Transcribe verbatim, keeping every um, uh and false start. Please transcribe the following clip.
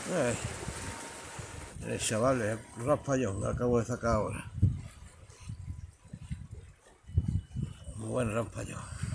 Ay, el chaval, el raspallón, lo acabo de sacar ahora. Muy buen raspallón.